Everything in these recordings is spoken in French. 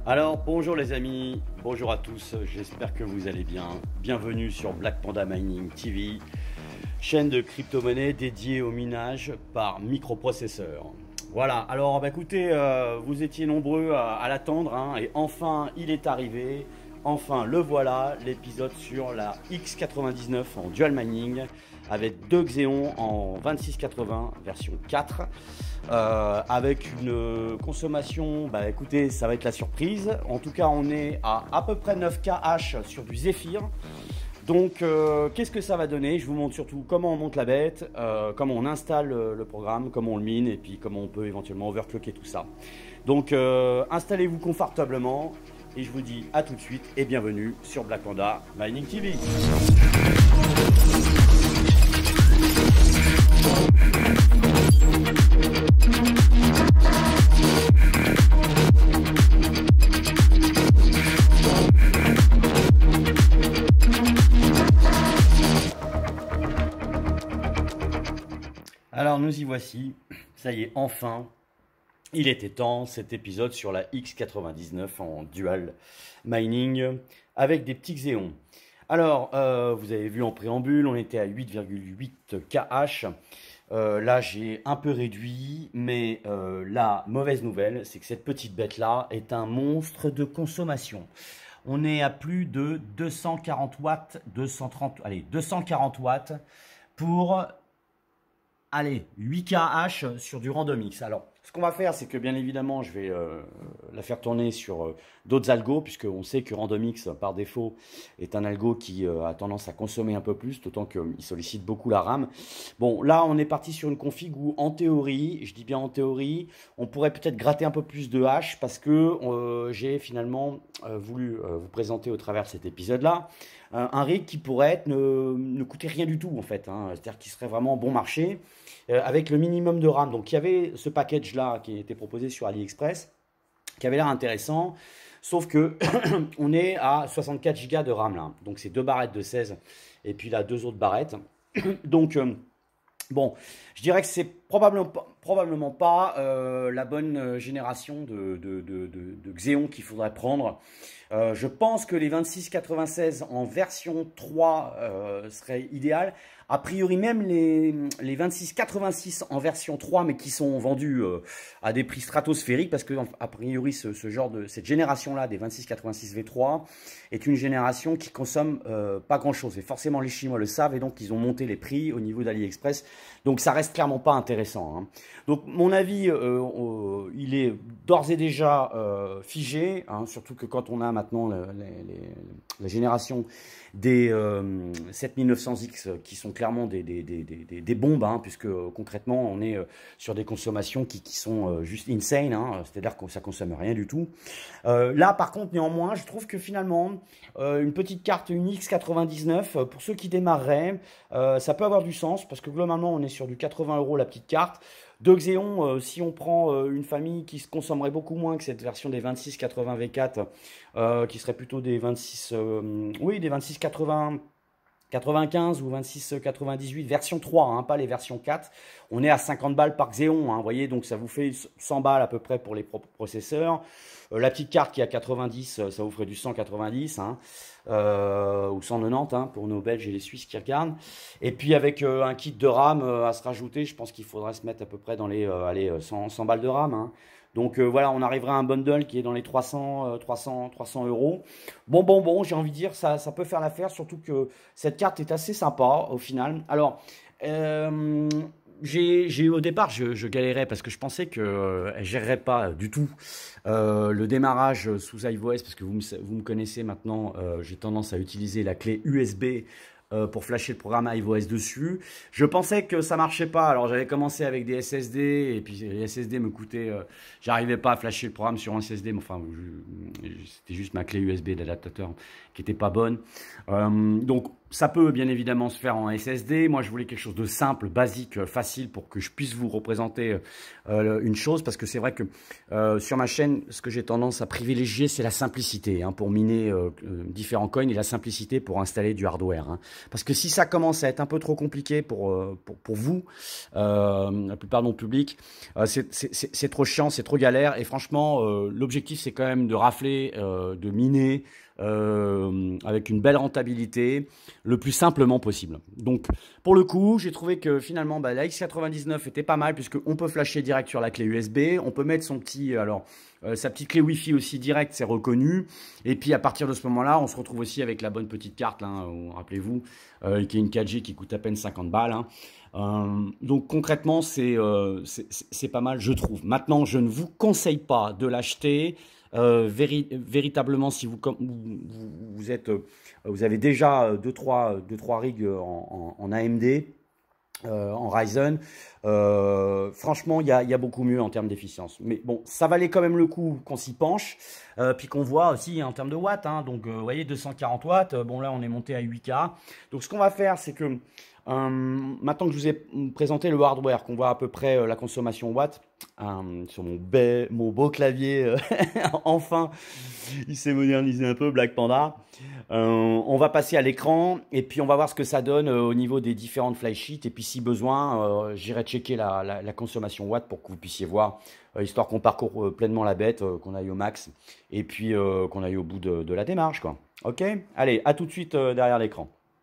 Alors bonjour les amis, bonjour à tous, j'espère que vous allez bien. Bienvenue sur Black Panda Mining TV, chaîne de crypto-monnaie dédiée au minage par microprocesseur. Voilà, alors écoutez, vous étiez nombreux à l'attendre hein, et enfin il est arrivé. Enfin le voilà, l'épisode sur la X99 en dual mining avec deux Xeon en 2680 version 4. Avec une consommation, écoutez, ça va être la surprise. En tout cas, on est à peu près 9K sur du Zephyr. Donc, qu'est-ce que ça va donner? Je vous montre surtout comment on monte la bête, comment on installe le programme, comment on le mine et puis comment on peut éventuellement overclocker tout ça. Donc, installez-vous confortablement et je vous dis à tout de suite et bienvenue sur Black Panda Mining TV. Alors nous y voici, ça y est, enfin, il était temps, cet épisode sur la X99 en dual mining avec des petits Xeon. Alors, vous avez vu en préambule, on était à 8,8 KH. Là, j'ai un peu réduit, mais la mauvaise nouvelle, c'est que cette petite bête-là est un monstre de consommation. On est à plus de 240 watts, 240 watts pour... Allez, 8KH sur du RandomX. Alors, ce qu'on va faire, c'est que bien évidemment, je vais la faire tourner sur d'autres algos, puisqu'on sait que RandomX, par défaut, est un algo qui a tendance à consommer un peu plus, d'autant qu'il sollicite beaucoup la RAM. Bon, là, on est parti sur une config où, en théorie, je dis bien en théorie, on pourrait peut-être gratter un peu plus de hash, parce que j'ai finalement voulu vous présenter au travers de cet épisode-là, un rig qui pourrait être, ne coûter rien du tout, en fait. Hein, c'est-à-dire qu'il serait vraiment bon marché, avec le minimum de RAM. Donc, il y avait ce package-là qui était proposé sur AliExpress, qui avait l'air intéressant, sauf que on est à 64 Go de RAM là. Donc, c'est deux barrettes de 16 et puis là, deux autres barrettes. Donc, bon, je dirais que c'est probablement pas la bonne génération de Xeon qu'il faudrait prendre. Je pense que les 2696 en version 3 seraient idéales. A priori, même les 2686 en version 3, mais qui sont vendus à des prix stratosphériques, parce que a priori, cette génération-là des 2686 V3 est une génération qui consomme pas grand-chose. Et forcément, les Chinois le savent, et donc ils ont monté les prix au niveau d'AliExpress. Donc ça reste clairement pas intéressant. Hein. Donc mon avis, il est d'ores et déjà figé, hein, surtout que quand on a maintenant la génération des 7900X qui sont clairement des bombes, hein, puisque concrètement on est sur des consommations qui sont juste insane, hein, c'est-à-dire que ça consomme rien du tout. Là par contre néanmoins je trouve que finalement une petite carte, une X99, pour ceux qui démarreraient, ça peut avoir du sens, parce que globalement on est sur du 80 € la petite carte. De Xeon, si on prend une famille qui se consommerait beaucoup moins que cette version des 2680 V4, qui serait plutôt des 2680 95 ou 2698 version 3, hein, pas les versions 4. On est à 50 balles par Xeon, hein, vous voyez, donc ça vous fait 100 balles à peu près pour les processeurs. La petite carte qui est à 90, ça vous ferait du 190, hein, ou 190 hein, pour nos Belges et les Suisses qui regardent. Et puis avec un kit de RAM à se rajouter, je pense qu'il faudrait se mettre à peu près dans les 100 balles de RAM. Hein. Donc voilà, on arrivera à un bundle qui est dans les 300 €. Bon, j'ai envie de dire, ça peut faire l'affaire, surtout que cette carte est assez sympa au final. Alors, au départ, je galérais parce que je pensais qu'elle ne gérerait pas du tout le démarrage sous iOS, parce que vous me connaissez maintenant, j'ai tendance à utiliser la clé USB pour flasher le programme iOS dessus. Je pensais que ça marchait pas, alors j'avais commencé avec des SSD, et puis les SSD me coûtaient, j'arrivais pas à flasher le programme sur un SSD, mais enfin, c'était juste ma clé USB d'adaptateur qui était pas bonne. Donc, ça peut bien évidemment se faire en SSD. Moi, je voulais quelque chose de simple, basique, facile pour que je puisse vous représenter une chose. Parce que c'est vrai que sur ma chaîne, ce que j'ai tendance à privilégier, c'est la simplicité hein, pour miner différents coins et la simplicité pour installer du hardware. Hein. Parce que si ça commence à être un peu trop compliqué pour vous, la plupart de mon public, c'est trop chiant, c'est trop galère. Et franchement, l'objectif, c'est quand même de rafler, de miner, avec une belle rentabilité, le plus simplement possible. Donc, pour le coup, j'ai trouvé que finalement, la X99 était pas mal puisqu'on peut flasher direct sur la clé USB, on peut mettre son petit, sa petite clé Wi-Fi aussi direct, c'est reconnu. Et puis à partir de ce moment-là, on se retrouve aussi avec la bonne petite carte, là, rappelez-vous, qui est une 4G qui coûte à peine 50 balles. Hein. Donc concrètement, c'est pas mal, je trouve. Maintenant, je ne vous conseille pas de l'acheter. Véritablement, si vous avez déjà 2-3 rigs en AMD, en Ryzen, franchement, il y a beaucoup mieux en termes d'efficience. Mais bon, ça valait quand même le coup qu'on s'y penche, puis qu'on voit aussi en termes de watts. Hein, donc, vous voyez, 240 watts. Bon, là, on est monté à 8K. Donc, ce qu'on va faire, c'est que maintenant que je vous ai présenté le hardware, qu'on voit à peu près la consommation watts, sur mon beau clavier, enfin, il s'est modernisé un peu, Black Panda. On va passer à l'écran et puis on va voir ce que ça donne au niveau des différentes flysheets. Et puis si besoin, j'irai checker la consommation watts pour que vous puissiez voir, histoire qu'on parcourt pleinement la bête, qu'on aille au max et puis qu'on aille au bout de la démarche, quoi. Ok? Allez, à tout de suite derrière l'écran.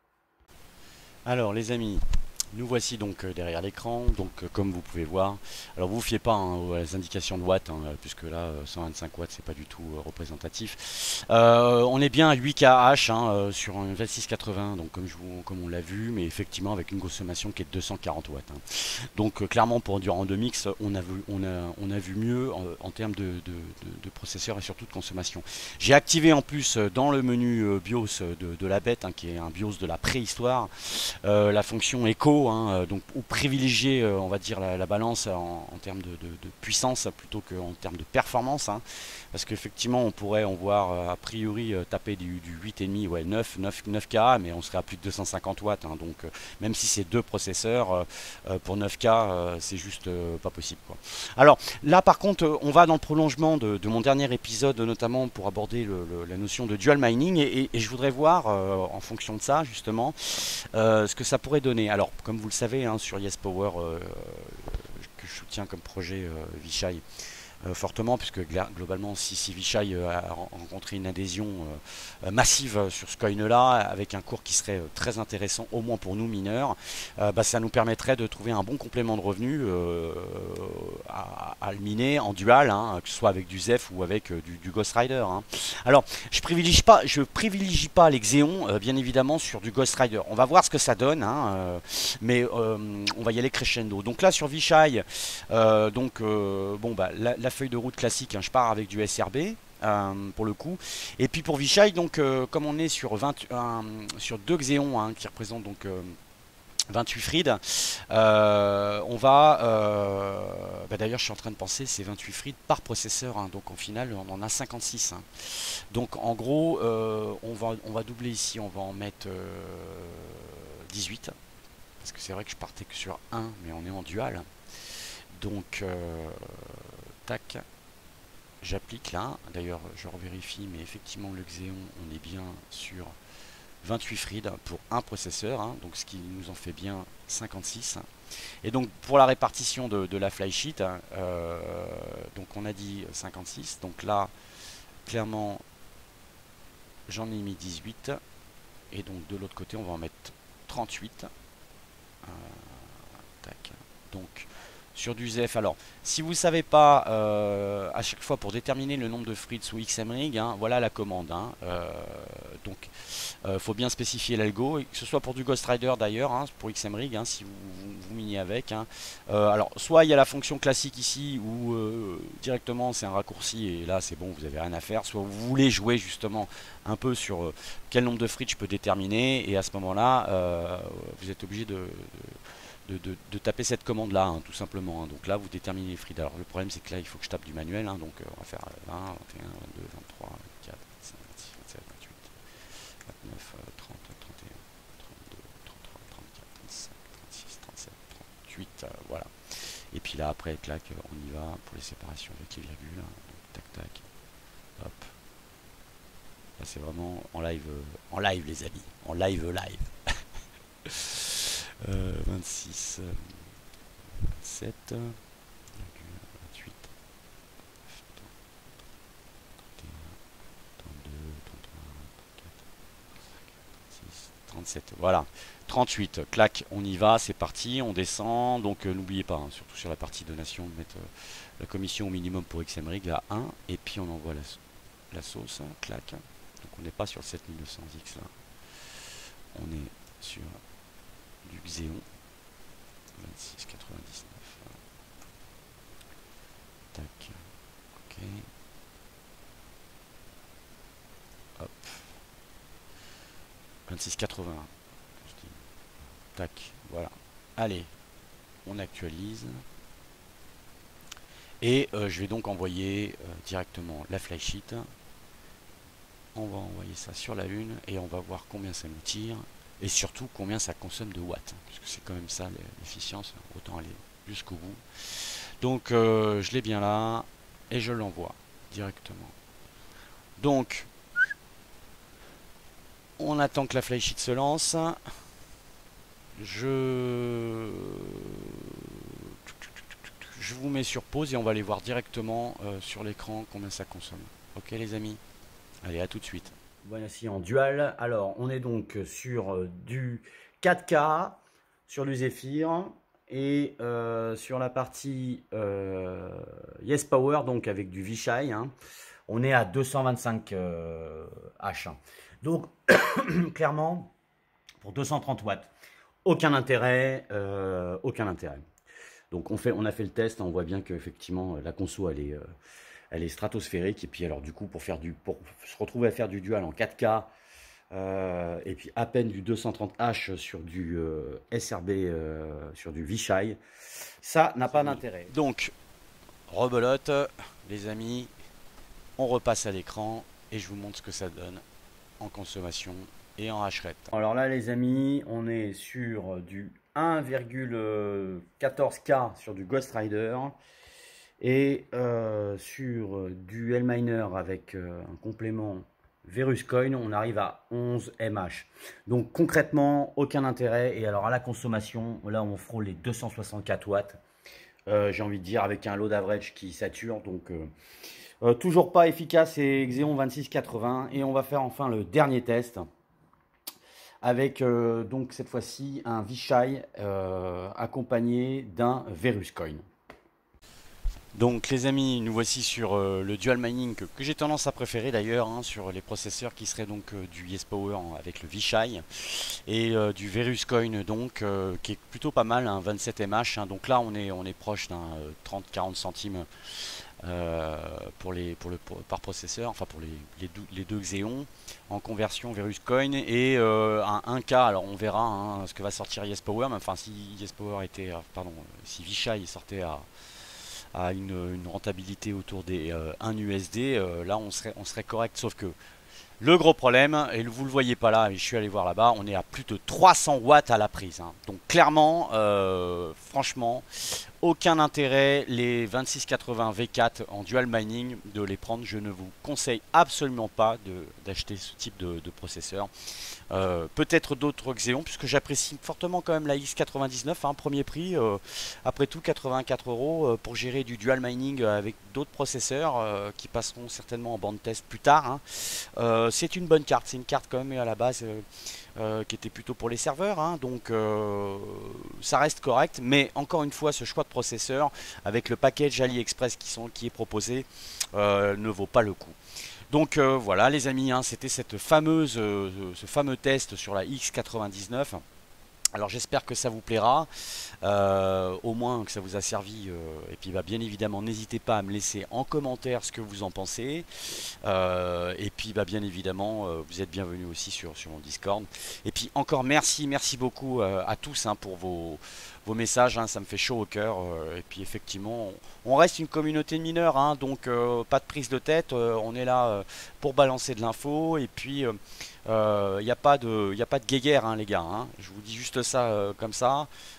Alors les amis, nous voici donc derrière l'écran, donc comme vous pouvez voir, alors vous ne fiez pas hein, aux indications de watts, hein, puisque là 125 watts c'est pas du tout représentatif. On est bien à 8kH hein, sur un 2680, donc comme on l'a vu, mais effectivement avec une consommation qui est de 240 watts. Hein. Donc clairement pour du random mix, on a vu mieux en termes de processeur et surtout de consommation. J'ai activé en plus dans le menu BIOS de la bête, hein, qui est un BIOS de la préhistoire, la fonction Echo. Donc ou privilégier on va dire la balance en termes de puissance plutôt qu'en termes de performance hein, parce qu'effectivement on pourrait voir a priori taper du 8,5 ouais 9K mais on serait à plus de 250 watts hein, donc même si c'est deux processeurs pour 9K c'est juste pas possible quoi. Alors là par contre on va dans le prolongement de mon dernier épisode notamment pour aborder la notion de dual mining et je voudrais voir en fonction de ça justement ce que ça pourrait donner. Alors comme vous le savez hein, sur YesPower que je soutiens comme projet Vishay fortement puisque globalement si Vishay a rencontré une adhésion massive sur ce coin là avec un cours qui serait très intéressant au moins pour nous mineurs, ça nous permettrait de trouver un bon complément de revenus à le miner en dual hein, que ce soit avec du Zeph ou avec du Ghost Rider hein. Alors je privilégie pas les Xeon bien évidemment sur du Ghost Rider, on va voir ce que ça donne hein, mais on va y aller crescendo. Donc là sur Vishay la feuille de route classique hein, je pars avec du SRB pour le coup et puis pour Vishay donc comme on est sur sur deux Xeon hein, qui représentent donc 28 Fried, on va d'ailleurs je suis en train de penser c'est 28 Fried par processeur hein, donc en final on en a 56 hein. Donc en gros on va doubler ici, on va en mettre 18 parce que c'est vrai que je partais que sur 1 mais on est en dual donc tac, j'applique là, d'ailleurs je revérifie mais effectivement le Xeon on est bien sur 28 Fried pour un processeur hein, donc ce qui nous en fait bien 56 et donc pour la répartition de la flysheet hein, donc on a dit 56 donc là clairement j'en ai mis 18 et donc de l'autre côté on va en mettre 38 tac, donc sur du Zeph. Alors, si vous ne savez pas, à chaque fois pour déterminer le nombre de Fried sous XMRig, hein, voilà la commande. Hein, donc, faut bien spécifier l'algo, que ce soit pour du Ghost Rider d'ailleurs, hein, pour XMRig, hein, si vous miniez avec. Hein. Alors, soit il y a la fonction classique ici, où directement c'est un raccourci, et là c'est bon, vous n'avez rien à faire. Soit vous voulez jouer justement un peu sur quel nombre de Fried je peux déterminer, et à ce moment-là, vous êtes obligé de taper cette commande là hein, tout simplement hein. Donc là vous déterminez les Fried. Alors le problème c'est que là il faut que je tape du manuel hein. Donc on va faire 20, 21, 22, 23, 24, 25, 26, 27, 28, 29, 30, 31, 28, voilà. Et puis là après clac, on y va pour les séparations avec les virgules. Donc, tac tac, hop. Là c'est vraiment en live les amis, en live. 26, 27, 28, 32, 33, 36, 37, voilà. 38, clac, on y va, c'est parti, on descend. Donc n'oubliez pas, hein, surtout sur la partie donation, de mettre la commission au minimum pour XMRig à 1. Et puis on envoie la sauce, hein, clac. Donc on n'est pas sur le 7900X là. On est sur du Xeon 2699. Tac. Ok. Hop. 2681. Tac. Voilà. Allez. On actualise. Et je vais donc envoyer directement la flysheet. On va envoyer ça sur la Lune et on va voir combien ça nous tire. Et surtout combien ça consomme de watts. Parce que c'est quand même ça l'efficience. Autant aller jusqu'au bout. Donc je l'ai bien là. Et je l'envoie directement. Donc on attend que la flysheet se lance. Je vous mets sur pause et on va aller voir directement sur l'écran combien ça consomme. Ok les amis? Allez, à tout de suite. Voici en dual. Alors, on est donc sur du 4K, sur du Zephyr et sur la partie Yes Power, donc avec du Vishai, hein, on est à 225 H. Donc, clairement, pour 230 watts, aucun intérêt, aucun intérêt. Donc, on a fait le test, on voit bien qu'effectivement, la conso, elle est stratosphérique. Et puis alors du coup pour se retrouver à faire du dual en 4K et puis à peine du 230H sur du SRB, sur du Vishai, ça n'a pas d'intérêt. Donc rebelote les amis, on repasse à l'écran et je vous montre ce que ça donne en consommation et en hash rate. Alors là les amis, on est sur du 1,14K sur du Ghost Rider. Et sur du L-Miner avec un complément Veruscoin, on arrive à 11 mH. Donc concrètement, aucun intérêt. Et alors à la consommation, là on frôle les 264 watts. J'ai envie de dire avec un load average qui sature. Donc toujours pas efficace et Xeon 2680. Et on va faire enfin le dernier test. Avec donc cette fois-ci un Vishai accompagné d'un Veruscoin. Donc les amis, nous voici sur le dual mining que j'ai tendance à préférer d'ailleurs, hein, sur les processeurs qui seraient donc du Yes Power avec le Vishai et du Veruscoin donc qui est plutôt pas mal, hein, 27 mH, hein, donc là on est proche d'un 30-40 centimes par processeur, enfin pour les deux Xeon en conversion Veruscoin et un 1K. Alors on verra hein, ce que va sortir Yes Power, mais enfin si Yes Power était, si Vishai sortait à une rentabilité autour des 1 USD, là on serait correct, sauf que le gros problème, et vous le voyez pas là, mais je suis allé voir là-bas, on est à plus de 300 watts à la prise, hein. Donc clairement, franchement, aucun intérêt les 2680 V4 en dual mining de les prendre. Je ne vous conseille absolument pas d'acheter ce type de processeur. Peut-être d'autres Xeon, puisque j'apprécie fortement quand même la X99, hein, premier prix, après tout 84 € pour gérer du dual mining avec d'autres processeurs qui passeront certainement en bande test plus tard, hein. C'est une bonne carte, c'est une carte quand même à la base qui était plutôt pour les serveurs, hein, donc ça reste correct, mais encore une fois ce choix de processeur avec le package AliExpress qui est proposé ne vaut pas le coup. Donc voilà les amis, hein, c'était ce fameux test sur la X99. Alors j'espère que ça vous plaira, au moins que ça vous a servi, et puis bah, bien évidemment n'hésitez pas à me laisser en commentaire ce que vous en pensez, et puis bah, bien évidemment vous êtes bienvenus aussi sur mon Discord, et puis encore merci beaucoup à tous, hein, pour vos messages, hein, ça me fait chaud au cœur, et puis effectivement on reste une communauté de mineurs, hein, donc pas de prise de tête, on est là pour balancer de l'info, et puis il n'y a pas de guéguerre, hein, les gars, hein. Je vous dis juste ça comme ça.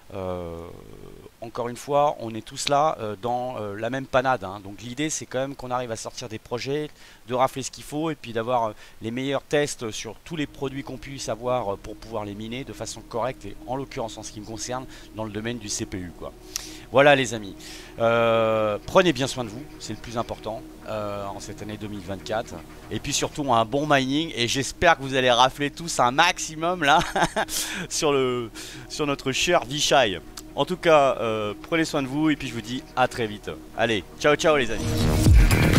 Encore une fois, on est tous là dans la même panade, hein. Donc l'idée c'est quand même qu'on arrive à sortir des projets, de rafler ce qu'il faut et puis d'avoir les meilleurs tests sur tous les produits qu'on puisse avoir pour pouvoir les miner de façon correcte et en l'occurrence en ce qui me concerne dans le domaine du CPU quoi. Voilà les amis, prenez bien soin de vous, c'est le plus important en cette année 2024. Et puis surtout un bon mining et j'espère que vous allez rafler tous un maximum là sur notre cher Vichai. En tout cas, prenez soin de vous et puis je vous dis à très vite. Allez, ciao ciao les amis.